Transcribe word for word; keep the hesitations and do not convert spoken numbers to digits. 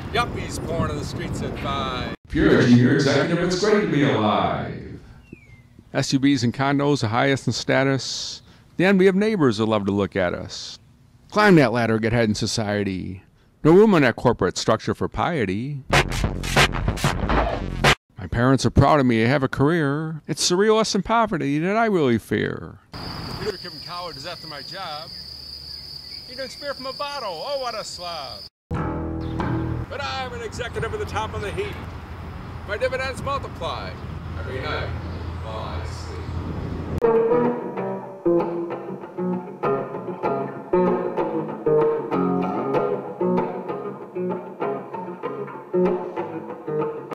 Yuppies pouring on the streets at five. If you're a junior executive, it's great to be alive. S U Vs and condos, the highest in status. The envy of neighbors that love to look at us. Climb that ladder, get ahead in society. No room in that corporate structure for piety. My parents are proud of me, I have a career. It's surrealists and poverty that I really fear. Peter Kevin Coward is after my job. He drinks beer from a bottle. Oh, what a slob. But I'm an executive at the top of the heap. My dividends multiply every night while I sleep.